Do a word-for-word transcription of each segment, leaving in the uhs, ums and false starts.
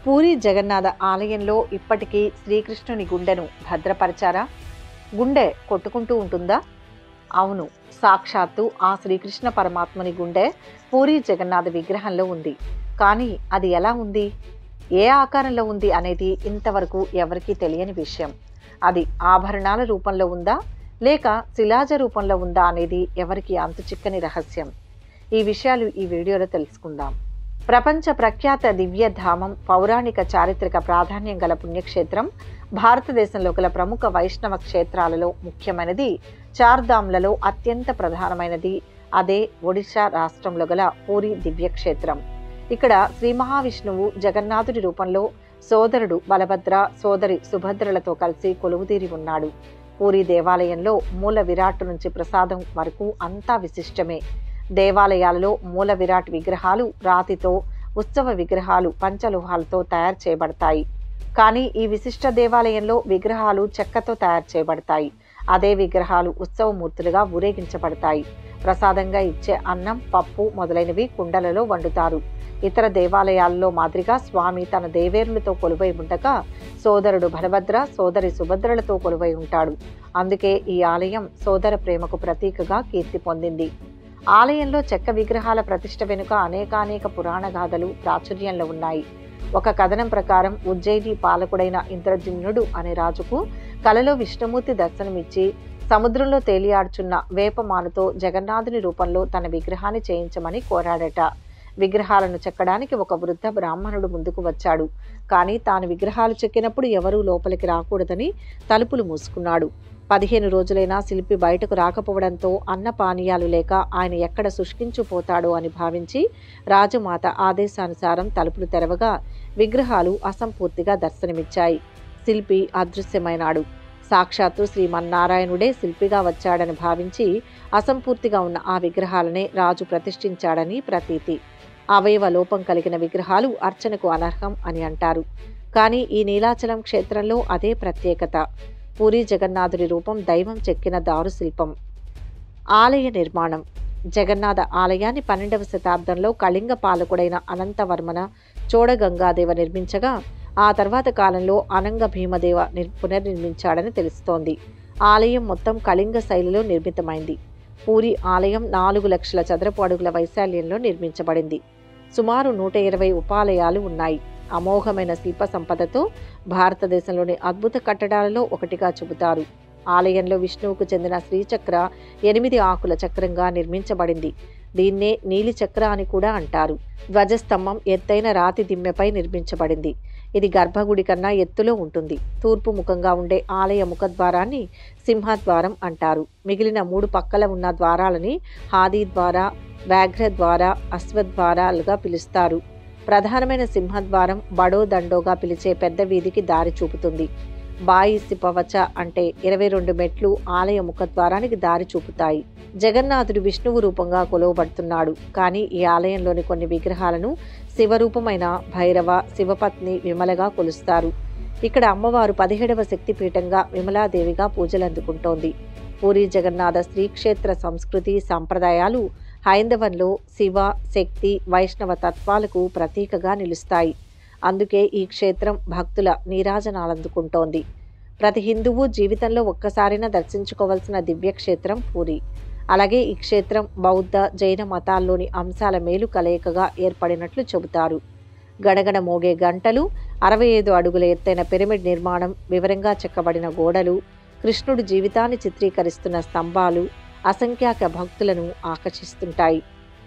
పూరి జగన్నాథ ఆలయంలో ఇప్పటికీ శ్రీకృష్ణుని గుండెను భద్రపరిచారా? గుండె కొట్టుకుంటూ ఉంటుందా? అవును, సాక్షాత్తు ఆ శ్రీకృష్ణ పరమాత్మని గుండె పూరి జగన్నాథ విగ్రహంలో ఉంది. కానీ అది ఎలా ఉంది, ఏ ఆకారంలో ఉంది అనేది ఇంతవరకు ఎవరికీ తెలియని విషయం. అది ఆభరణాల రూపంలో ఉందా లేక శిలాజ రూపంలో ఉందా అనేది ఎవరికి అంతుచిక్కని రహస్యం. ఈ విషయాలు ఈ వీడియోలో తెలుసుకుందాం. ప్రపంచ ప్రఖ్యాత దివ్యధామం, పౌరాణిక చారిత్రక ప్రాధాన్యం గల పుణ్యక్షేత్రం, భారతదేశంలో గల ప్రముఖ వైష్ణవ క్షేత్రాలలో ముఖ్యమైనది, చార్ధామ్లలో అత్యంత ప్రధానమైనది అదే ఒడిశా రాష్ట్రంలో గల పూరి దివ్యక్షేత్రం. ఇక్కడ శ్రీ మహావిష్ణువు జగన్నాథుడి రూపంలో సోదరుడు బలభద్ర, సోదరి సుభద్రలతో కలిసి కొలువుదీరి ఉన్నాడు. పూరి దేవాలయంలో మూల విరాట్ నుంచి ప్రసాదం వరకు అంతా విశిష్టమే. దేవాలయాలలో మూల విరాట్ విగ్రహాలు రాతితో, ఉత్సవ విగ్రహాలు పంచలోహాలతో తయారు చేయబడతాయి. కానీ ఈ విశిష్ట దేవాలయంలో విగ్రహాలు చెక్కతో తయారు చేయబడతాయి. అదే విగ్రహాలు ఉత్సవమూర్తులుగా ఊరేగించబడతాయి. ప్రసాదంగా ఇచ్చే అన్నం, పప్పు మొదలైనవి కుండలలో వండుతారు. ఇతర దేవాలయాల్లో మాదిరిగా స్వామి తన దేవేరులతో కొలువై ఉండగా సోదరుడు బలభద్ర, సోదరి సుభద్రలతో కొలువై ఉంటాడు. అందుకే ఈ ఆలయం సోదర ప్రేమకు ప్రతీకగా కీర్తి పొందింది. ఆలయంలో చెక్క విగ్రహాల ప్రతిష్ఠ వెనుక అనేకానేక పురాణ గాథలు ప్రాచుర్యంలో ఉన్నాయి. ఒక కథనం ప్రకారం ఉజ్జయిని పాలకుడైన ఇంద్రజిమ్నుడు అనే రాజుకు కలలో విష్ణుమూర్తి దర్శనమిచ్చి సముద్రంలో తేలియాడుచున్న వేపమానుతో జగన్నాథుని రూపంలో తన విగ్రహాన్ని చేయించమని కోరాడట. విగ్రహాలను చెక్కడానికి ఒక వృద్ధ బ్రాహ్మణుడు ముందుకు వచ్చాడు. కానీ తాను విగ్రహాలు చెక్కినప్పుడు ఎవరూ లోపలికి రాకూడదని తలుపులు మూసుకున్నాడు. పదిహేను రోజులైనా శిల్పి బయటకు రాకపోవడంతో అన్న పానీయాలు లేక ఆయన ఎక్కడ శుష్కించుపోతాడో అని భావించి రాజమాత ఆదేశానుసారం తలుపులు తెరవగా విగ్రహాలు అసంపూర్తిగా దర్శనమిచ్చాయి. శిల్పి అదృశ్యమైనాడు. సాక్షాత్తు శ్రీమన్నారాయణుడే శిల్పిగా వచ్చాడని భావించి అసంపూర్తిగా ఉన్న ఆ విగ్రహాలనే రాజు ప్రతిష్ఠించాడని ప్రతీతి. అవయవ లోపం కలిగిన విగ్రహాలు అర్చనకు అనర్హం అని అంటారు. కానీ ఈ నీలాచలం క్షేత్రంలో అదే ప్రత్యేకత. పూరి జగన్నాథుడి రూపం దైవం చెక్కిన దారు శిల్పం. ఆలయ నిర్మాణం. జగన్నాథ ఆలయాన్ని పన్నెండవ శతాబ్దంలో కళింగ పాలకుడైన అనంతవర్మన చోడగంగాదేవ నిర్మించగా ఆ తర్వాత కాలంలో అనంగ భీమదేవ పునర్నిర్మించాడని తెలుస్తోంది. ఆలయం మొత్తం కళింగ శైలిలో నిర్మితమైంది. పూరి ఆలయం నాలుగు లక్షల చదరపు అడుగుల వైశాల్యంలో నిర్మించబడింది. సుమారు నూట ఇరవై ఉపాలయాలు ఉన్నాయి. అమోఘమైన శిల్ప సంపదతో భారతదేశంలోని అద్భుత కట్టడాలలో ఒకటిగా చెబుతారు. ఆలయంలో విష్ణువుకు చెందిన శ్రీచక్ర ఎనిమిది ఆకుల చక్రంగా నిర్మించబడింది. దీన్నే నీలి చక్ర అని కూడా అంటారు. ధ్వజస్తంభం ఎత్తైన రాతి దిమ్మెపై నిర్మించబడింది. ఇది గర్భగుడి కన్నా ఎత్తులో ఉంటుంది. తూర్పు ముఖంగా ఉండే ఆలయ ముఖద్వారాన్ని సింహద్వారం అంటారు. మిగిలిన మూడు పక్కల ఉన్న ద్వారాలని హాదీ ద్వార, వ్యాఘ్ర ద్వార, అశ్వద్వారాలుగా పిలుస్తారు. ప్రధానమైన సింహద్వారం బడో దండోగా పిలిచే పెద్ద వీధికి దారి చూపుతుంది. బాయి సిపవచ అంటే ఇరవై రెండు మెట్లు ఆలయ ముఖద్వారానికి దారి చూపుతాయి. జగన్నాథుడు విష్ణువు రూపంగా కొలువబడుతున్నాడు. కానీ ఈ ఆలయంలోని కొన్ని విగ్రహాలను శివరూపమైన భైరవ, శివపత్ని విమలగా కొలుస్తారు. ఇక్కడ అమ్మవారు పదిహేడవ శక్తిపీఠంగా విమలాదేవిగా పూజలందుకుంటోంది. పూరి జగన్నాథ శ్రీక్షేత్ర సంస్కృతి సంప్రదాయాలు హైందవంలో శివ, శక్తి, వైష్ణవ తత్వాలకు ప్రతీకగా నిలుస్తాయి. అందుకే ఈ క్షేత్రం భక్తుల నీరాజనాలందుకుంటోంది. ప్రతి హిందువు జీవితంలో ఒక్కసారైనా దర్శించుకోవాల్సిన దివ్యక్షేత్రం పూరి. అలాగే ఈ క్షేత్రం బౌద్ధ, జైన మతాల్లోని అంశాల మేలు కలయికగా ఏర్పడినట్లు చెబుతారు. గడగడ మోగే గంటలు, అరవై ఐదు అడుగుల ఎత్తైన పిరమిడ్ నిర్మాణం, వివరంగా చెక్కబడిన గోడలు, కృష్ణుడి జీవితాన్ని చిత్రీకరిస్తున్న స్తంభాలు అసంఖ్యాక భక్తులను ఆకర్షిస్తుంటాయి.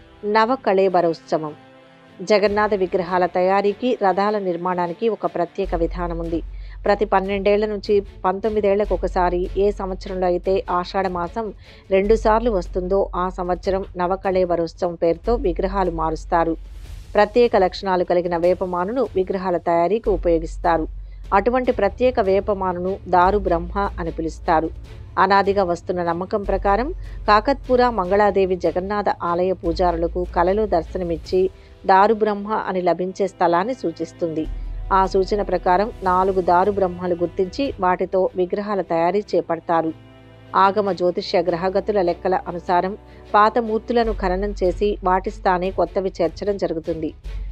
నవకళేబరోత్సవం. జగన్నాథ విగ్రహాల తయారీకి, రథాల నిర్మాణానికి ఒక ప్రత్యేక విధానం ఉంది. ప్రతి పన్నెండేళ్ల నుంచి పంతొమ్మిదేళ్లకు ఒకసారి, ఏ సంవత్సరంలో అయితే ఆషాఢ మాసం రెండు సార్లు వస్తుందో ఆ సంవత్సరం నవకళేబరోత్సవం పేరుతో విగ్రహాలు మారుస్తారు. ప్రత్యేక లక్షణాలు కలిగిన వేపమానును విగ్రహాల తయారీకి ఉపయోగిస్తారు. అటువంటి ప్రత్యేక వేపమానును దారు బ్రహ్మ అని పిలుస్తారు. అనాదిగా వస్తున్న నమ్మకం ప్రకారం కాకత్పుర మంగళాదేవి జగన్నాథ ఆలయ పూజారులకు కలలో దర్శనమిచ్చి దారు బ్రహ్మ అని లభించే స్థలాన్ని సూచిస్తుంది. ఆ సూచన ప్రకారం నాలుగు దారు బ్రహ్మలు గుర్తించి వాటితో విగ్రహాల తయారీ చేపడతారు. ఆగమ జ్యోతిష్య గ్రహగతుల లెక్కల అనుసారం పాత మూర్తులను ఖననం చేసి వాటి స్థానే కొత్తవి చేర్చడం జరుగుతుంది.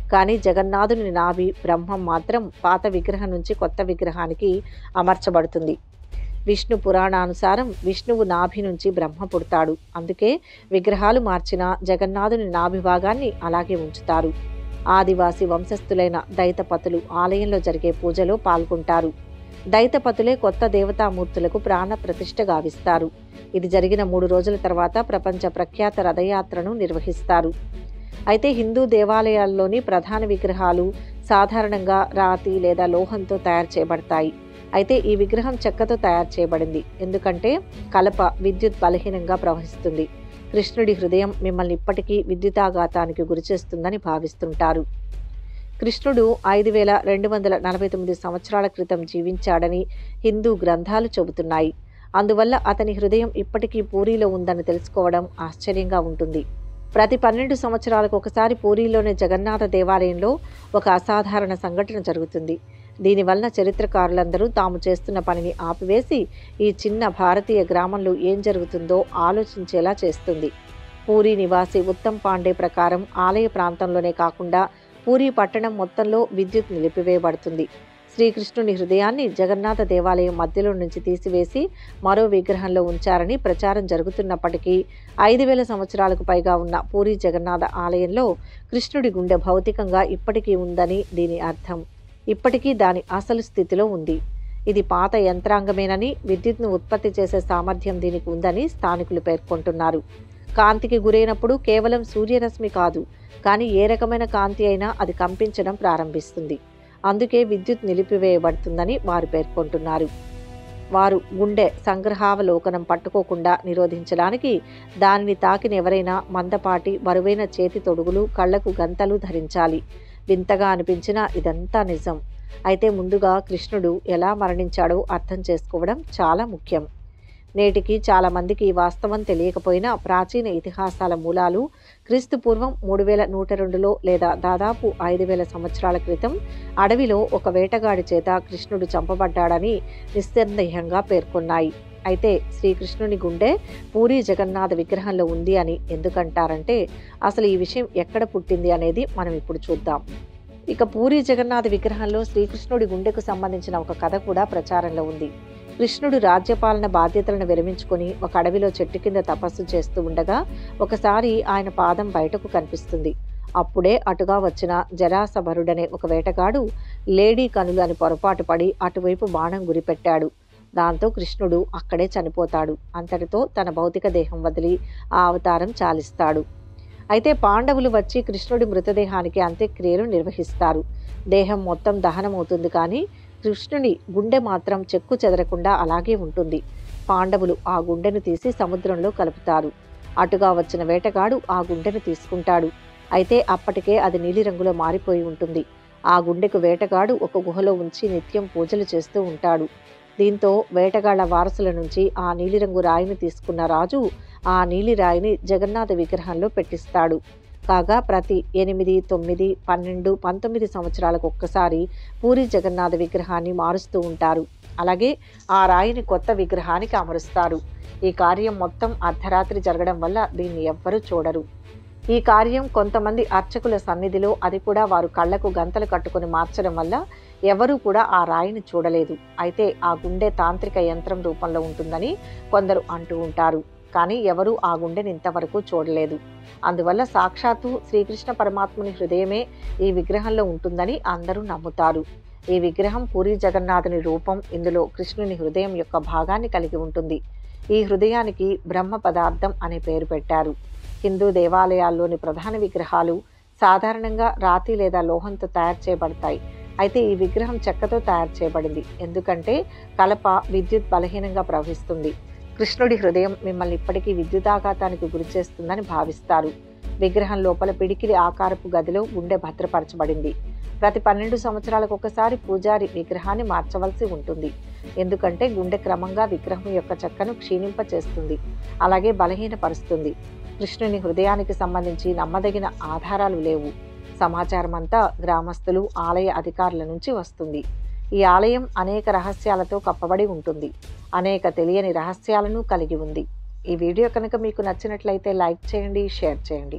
కానీ జగన్నాథుని నాభి బ్రహ్మం మాత్రం పాత విగ్రహం నుంచి కొత్త విగ్రహానికి అమర్చబడుతుంది. విష్ణు పురాణానుసారం విష్ణువు నాభి నుంచి బ్రహ్మ పుడతాడు. అందుకే విగ్రహాలు మార్చిన జగన్నాథుని నాభి భాగాన్ని అలాగే ఉంచుతారు. ఆదివాసి వంశస్థులైన దైతపతులు ఆలయంలో జరిగే పూజలో పాల్గొంటారు. దైతపతులే కొత్త దేవతామూర్తులకు ప్రాణ ప్రతిష్ఠ గావిస్తారు. ఇది జరిగిన మూడు రోజుల తర్వాత ప్రపంచ ప్రఖ్యాత రథయాత్రను నిర్వహిస్తారు. అయితే హిందూ దేవాలయాల్లోని ప్రధాన విగ్రహాలు సాధారణంగా రాతి లేదా లోహంతో తయారు చేయబడతాయి. అయితే ఈ విగ్రహం చెక్కతో తయారు చేయబడింది. ఎందుకంటే కలప విద్యుత్ బలహీనంగా ప్రవహిస్తుంది. కృష్ణుడి హృదయం మిమ్మల్ని ఇప్పటికీ విద్యుతాఘాతానికి గురిచేస్తుందని భావిస్తుంటారు. కృష్ణుడు ఐదు వేల రెండు వందల నలభై తొమ్మిది సంవత్సరాల క్రితం జీవించాడని హిందూ గ్రంథాలు చెబుతున్నాయి. అందువల్ల అతని హృదయం ఇప్పటికీ పూరీలో ఉందని తెలుసుకోవడం ఆశ్చర్యంగా ఉంటుంది. ప్రతి పన్నెండు సంవత్సరాలకు ఒకసారి పూరీలోని జగన్నాథ దేవాలయంలో ఒక అసాధారణ సంఘటన జరుగుతుంది. దీనివల్ల చరిత్రకారులందరూ తాము చేస్తున్న పనిని ఆపివేసి ఈ చిన్న భారతీయ గ్రామంలో ఏం జరుగుతుందో ఆలోచించేలా చేస్తుంది. పూరీ నివాసి ఉత్తమ్ పాండే ప్రకారం ఆలయ ప్రాంతంలోనే కాకుండా పూరీ పట్టణం మొత్తంలో విద్యుత్ నిలిపివేయబడుతుంది. శ్రీకృష్ణుని హృదయాన్ని జగన్నాథ దేవాలయం మధ్యలో నుంచి తీసివేసి మరో విగ్రహంలో ఉంచారని ప్రచారం జరుగుతున్నప్పటికీ ఐదు వేల సంవత్సరాలకు పైగా ఉన్న పూరీ జగన్నాథ ఆలయంలో కృష్ణుడి గుండె భౌతికంగా ఇప్పటికీ ఉందని దీని అర్థం. ఇప్పటికీ దాని అసలు స్థితిలో ఉంది. ఇది పాత యంత్రాంగమేనని, విద్యుత్ను ఉత్పత్తి చేసే సామర్థ్యం దీనికి ఉందని స్థానికులు పేర్కొంటున్నారు. కాంతికి గురైనప్పుడు కేవలం సూర్యరశ్మి కాదు, కానీ ఏ రకమైన కాంతి అయినా అది కంపించడం ప్రారంభిస్తుంది. అందుకే విద్యుత్ నిలిపివేయబడుతుందని వారు పేర్కొంటున్నారు. వారు గుండె సంగ్రహావలోకనం పట్టుకోకుండా నిరోధించడానికి దానిని తాకిన ఎవరైనా మందపాటి బరువైన చేతి తొడుగులు, కళ్లకు గంతలు ధరించాలి. వింతగా అనిపించినా ఇదంతా నిజం. అయితే ముందుగా కృష్ణుడు ఎలా మరణించాడో అర్థం చేసుకోవడం చాలా ముఖ్యం. నేటికి చాలామందికి ఈ వాస్తవం తెలియకపోయినా ప్రాచీన ఇతిహాసాల మూలాలు క్రీస్తు పూర్వం మూడు వేల నూట రెండులో లేదా దాదాపు ఐదు వేల సంవత్సరాల క్రితం అడవిలో ఒక వేటగాడి చేత కృష్ణుడు చంపబడ్డాడని నిస్సందేహంగా పేర్కొన్నాయి. అయితే శ్రీకృష్ణుని గుండె పూరీ జగన్నాథ విగ్రహంలో ఉంది అని ఎందుకంటారంటే అసలు ఈ విషయం ఎక్కడ పుట్టింది అనేది మనం ఇప్పుడు చూద్దాం. ఇక పూరీ జగన్నాథ విగ్రహంలో శ్రీకృష్ణుడి గుండెకు సంబంధించిన ఒక కథ కూడా ప్రచారంలో ఉంది. కృష్ణుడు రాజ్యపాలన బాధ్యతలను విరమించుకొని ఒక అడవిలో చెట్టు కింద తపస్సు చేస్తూ ఉండగా ఒకసారి ఆయన పాదం బయటకు కనిపిస్తుంది. అప్పుడే అటుగా వచ్చిన జరాసభరుడనే ఒక వేటగాడు లేడీ కనులు అని పొరపాటు పడి అటువైపు బాణం గురిపెట్టాడు. దాంతో కృష్ణుడు అక్కడే చనిపోతాడు. అంతటితో తన భౌతిక దేహం వదిలి ఆ అవతారం చాలిస్తాడు. అయితే పాండవులు వచ్చి కృష్ణుడి మృతదేహానికి అంత్యక్రియలు నిర్వహిస్తారు. దేహం మొత్తం దహనమవుతుంది, కానీ కృష్ణుని గుండె మాత్రం చెక్కు చెదరకుండా అలాగే ఉంటుంది. పాండవులు ఆ గుండెను తీసి సముద్రంలో కలుపుతారు. అటుగా వచ్చిన వేటగాడు ఆ గుండెను తీసుకుంటాడు. అయితే అప్పటికే అది నీలిరంగులో మారిపోయి ఉంటుంది. ఆ గుండెకు వేటగాడు ఒక గుహలో ఉంచి నిత్యం పూజలు చేస్తూ ఉంటాడు. దీంతో వేటగాళ్ల వారసుల నుంచి ఆ నీలిరంగు రాయిని తీసుకున్న రాజు ఆ నీలి రాయిని జగన్నాథ విగ్రహంలో పెట్టిస్తాడు. కాగా ప్రతి ఎనిమిది, తొమ్మిది, పన్నెండు, పంతొమ్మిది సంవత్సరాలకు ఒక్కసారి పూరీ జగన్నాథ విగ్రహాన్ని మారుస్తూ ఉంటారు. అలాగే ఆ రాయిని కొత్త విగ్రహానికి అమరుస్తారు. ఈ కార్యం మొత్తం అర్ధరాత్రి జరగడం వల్ల దీన్ని ఎవ్వరూ చూడరు. ఈ కార్యం కొంతమంది అర్చకుల సన్నిధిలో, అది కూడా వారు కళ్లకు గంతలు కట్టుకుని మార్చడం వల్ల ఎవరూ కూడా ఆ రాయిని చూడలేదు. అయితే ఆ గుండె తాంత్రిక యంత్రం రూపంలో ఉంటుందని కొందరు అంటూ ఉంటారు. కానీ ఎవరూ ఆ గుండెని ఇంతవరకు చూడలేదు. అందువల్ల సాక్షాత్తు శ్రీకృష్ణ పరమాత్ముని హృదయమే ఈ విగ్రహంలో ఉంటుందని అందరూ నమ్ముతారు. ఈ విగ్రహం పూరీ జగన్నాథుని రూపం. ఇందులో కృష్ణుని హృదయం యొక్క భాగాన్ని కలిగి ఉంటుంది. ఈ హృదయానికి బ్రహ్మ పదార్థం అనే పేరు పెట్టారు. హిందూ దేవాలయాల్లోని ప్రధాన విగ్రహాలు సాధారణంగా రాతి లేదా లోహంతో తయారు చేయబడతాయి. అయితే ఈ విగ్రహం చెక్కతో తయారు చేయబడింది. ఎందుకంటే కలప విద్యుత్ బలహీనంగా ప్రవహిస్తుంది. కృష్ణుడి హృదయం మిమ్మల్ని ఇప్పటికీ విద్యుదాఘాతానికి గురి చేస్తుందని భావిస్తారు. విగ్రహం లోపల పిడికిలి ఆకారపు గదిలో గుండె భద్రపరచబడింది. ప్రతి పన్నెండు సంవత్సరాలకు ఒకసారి పూజారి విగ్రహాన్ని మార్చవలసి ఉంటుంది. ఎందుకంటే గుండె క్రమంగా విగ్రహం యొక్క చెక్కను క్షీణింపచేస్తుంది, అలాగే బలహీనపరుస్తుంది. కృష్ణుని హృదయానికి సంబంధించి నమ్మదగిన ఆధారాలు లేవు. సమాచారం అంతా గ్రామస్తులు, ఆలయ అధికారుల నుంచి వస్తుంది. ఈ ఆలయం అనేక రహస్యాలతో కప్పబడి ఉంటుంది. అనేక తెలియని రహస్యాలను కలిగి ఉంది. ఈ వీడియో కనుక మీకు నచ్చినట్లయితే లైక్ చేయండి, షేర్ చేయండి.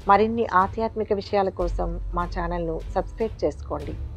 మరిన్ని ఆధ్యాత్మిక విషయాల కోసం మా ఛానల్ను సబ్స్క్రైబ్ చేసుకోండి.